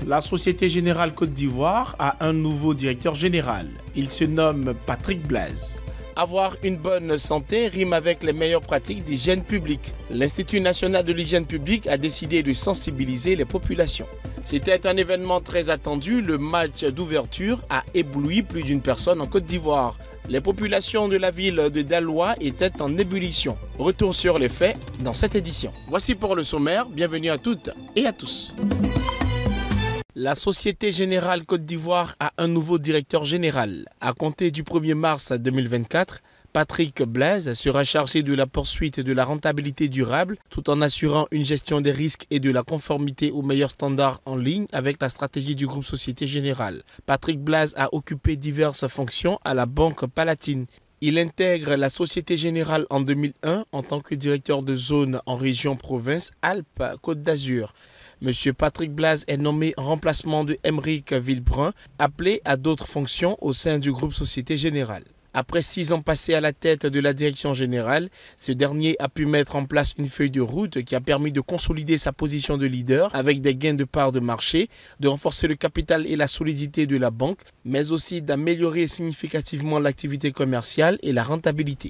La Société Générale Côte d'Ivoire a un nouveau directeur général. Il se nomme Patrick Blaise. Avoir une bonne santé rime avec les meilleures pratiques d'hygiène publique. L'Institut national de l'hygiène publique a décidé de sensibiliser les populations. C'était un événement très attendu. Le match d'ouverture a ébloui plus d'une personne en Côte d'Ivoire. Les populations de la ville de Daloa étaient en ébullition. Retour sur les faits dans cette édition. Voici pour le sommaire. Bienvenue à toutes et à tous. La Société Générale Côte d'Ivoire a un nouveau directeur général. À compter du 1er mars 2024, Patrick Blaise sera chargé de la poursuite de la rentabilité durable tout en assurant une gestion des risques et de la conformité aux meilleurs standards en ligne avec la stratégie du groupe Société Générale. Patrick Blaise a occupé diverses fonctions à la Banque Palatine. Il intègre la Société Générale en 2001 en tant que directeur de zone en région province Alpes-Côte d'Azur. Monsieur Patrick Blaise est nommé en remplacement de Aymeric Villebrun, appelé à d'autres fonctions au sein du groupe Société Générale. Après 6 ans passés à la tête de la direction générale, ce dernier a pu mettre en place une feuille de route qui a permis de consolider sa position de leader avec des gains de part de marché, de renforcer le capital et la solidité de la banque, mais aussi d'améliorer significativement l'activité commerciale et la rentabilité.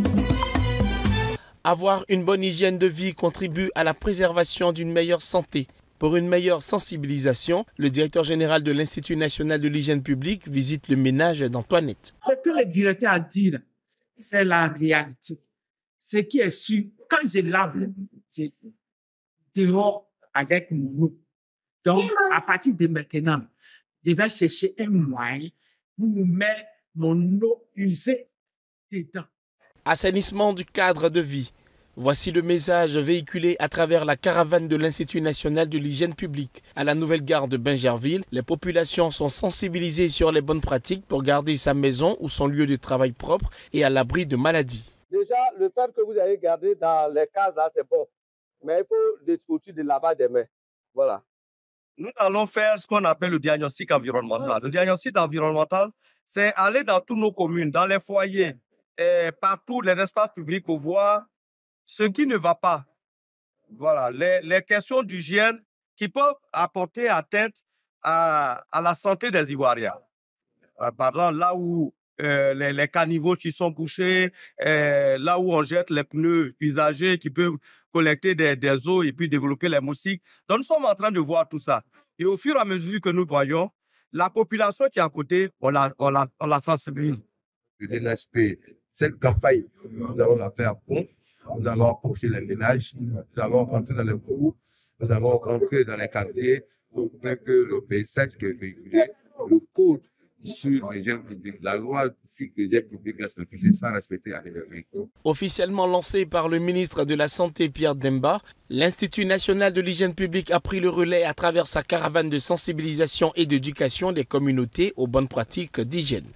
Avoir une bonne hygiène de vie contribue à la préservation d'une meilleure santé. Pour une meilleure sensibilisation, le directeur général de l'Institut national de l'hygiène publique visite le ménage d'Antoinette. Ce que le directeur a dit, c'est la réalité. Ce qui est sûr, quand je lave, je dehors avec mon eau. Donc, à partir de maintenant, je vais chercher un moyen pour mettre mon eau usée dedans. Assainissement du cadre de vie. Voici le message véhiculé à travers la caravane de l'Institut national de l'hygiène publique. À la nouvelle gare de Bingerville, les populations sont sensibilisées sur les bonnes pratiques pour garder sa maison ou son lieu de travail propre et à l'abri de maladies. Déjà, le fait que vous allez garder dans les cases là, c'est bon. Mais il faut des outils de lavage des mains. Voilà. Nous allons faire ce qu'on appelle le diagnostic environnemental. Le diagnostic environnemental, c'est aller dans toutes nos communes, dans les foyers, et partout les espaces publics pour voir ce qui ne va pas. Voilà, les questions d'hygiène qui peuvent apporter atteinte à la santé des Ivoiriens. Par exemple, là où les caniveaux qui sont bouchés, là où on jette les pneus usagés qui peuvent collecter des eaux et puis développer les moustiques. Donc, nous sommes en train de voir tout ça. Et au fur et à mesure que nous voyons, la population qui est à côté, on la sensibilise. De l'aspect, cette campagne, nous allons la faire bon. Nous allons approcher les ménages, nous allons rentrer dans les groupes, nous allons rentrer dans les quartiers pour que le message qui est véhiculé, le code sur l'hygiène publique, la loi sur l'hygiène publique reste figée sans respecter à l'énergie. Officiellement lancé par le ministre de la Santé Pierre Demba, l'Institut national de l'hygiène publique a pris le relais à travers sa caravane de sensibilisation et d'éducation des communautés aux bonnes pratiques d'hygiène.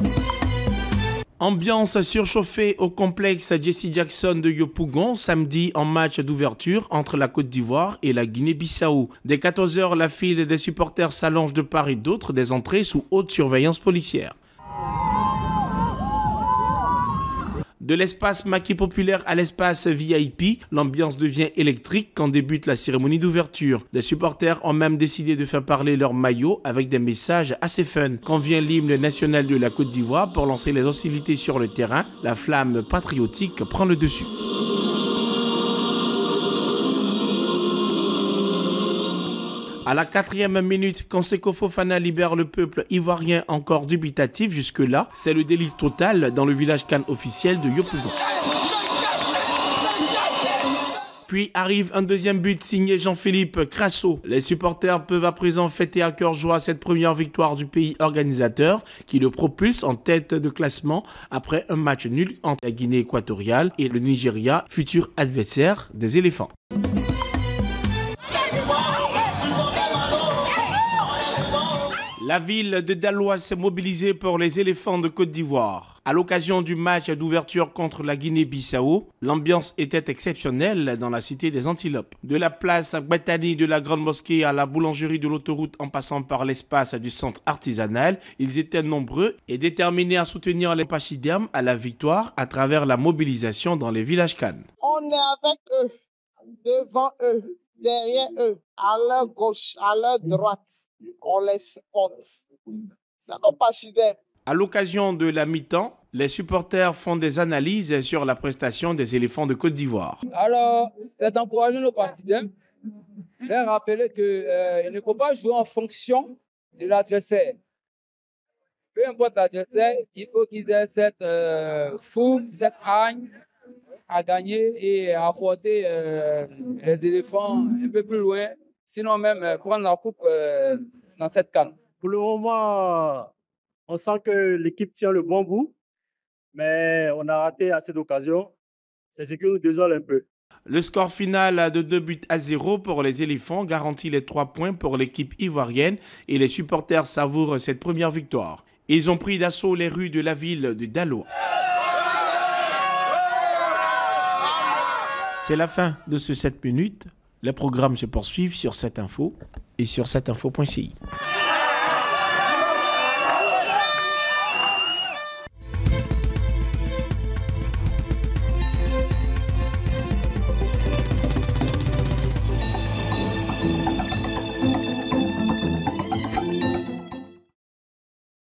Ambiance surchauffée au complexe Jesse Jackson de Yopougon samedi en match d'ouverture entre la Côte d'Ivoire et la Guinée-Bissau. Dès 14 h, la file des supporters s'allonge de part et d'autre des entrées sous haute surveillance policière. De l'espace maquis populaire à l'espace VIP, l'ambiance devient électrique quand débute la cérémonie d'ouverture. Les supporters ont même décidé de faire parler leur maillot avec des messages assez fun. Quand vient l'hymne national de la Côte d'Ivoire pour lancer les hostilités sur le terrain, la flamme patriotique prend le dessus. À la 4e minute, quand Seko Fofana libère le peuple ivoirien encore dubitatif jusque-là, c'est le délit total dans le village CAN officiel de Yopougon. Puis arrive un deuxième but signé Jean-Philippe Crasso. Les supporters peuvent à présent fêter à cœur joie cette première victoire du pays organisateur qui le propulse en tête de classement après un match nul entre la Guinée équatoriale et le Nigeria, futur adversaire des éléphants. La ville de Daloa s'est mobilisée pour les éléphants de Côte d'Ivoire. À l'occasion du match d'ouverture contre la Guinée-Bissau, l'ambiance était exceptionnelle dans la cité des Antilopes. De la place Gbatani de la Grande Mosquée à la boulangerie de l'autoroute en passant par l'espace du centre artisanal, ils étaient nombreux et déterminés à soutenir les pachydermes à la victoire à travers la mobilisation dans les villages CAN. On est avec eux, devant eux. derrière eux, à leur gauche, à leur droite. On les supporte. C'est nos partenaires. À l'occasion de la mi-temps, les supporters font des analyses sur la prestation des éléphants de Côte d'Ivoire. Alors, c'est d'encourager nos partenaires, leur rappeler qu'il ne faut pas jouer en fonction de l'adversaire. Peu importe l'adversaire, il faut qu'ils aient cette fougue, cette hargne à gagner et à apporter les éléphants un peu plus loin, sinon même prendre la coupe dans cette CAN. Pour le moment, on sent que l'équipe tient le bon bout, mais on a raté à cette occasion. C'est ce qui nous désole un peu. Le score final de 2-0 pour les éléphants garantit les 3 points pour l'équipe ivoirienne et les supporters savourent cette première victoire. Ils ont pris d'assaut les rues de la ville de Daloa. C'est la fin de ce 7 minutes. Les programmes se poursuivent sur 7info et sur 7info.ci.